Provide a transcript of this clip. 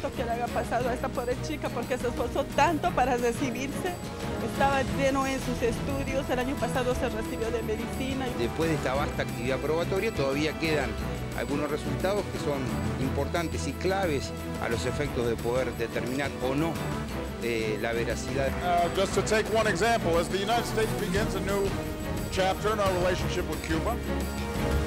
lamento que le haya pasado a esta pobre chica porque se esforzó tanto para recibirse. Estaba lleno en sus estudios, el año pasado se recibió de medicina. Después de esta vasta actividad probatoria todavía quedan algunos resultados que son importantes y claves a los efectos de poder determinar o no la veracidad. Just to take one example, as the United States begins a new chapter in our relationship with Cuba,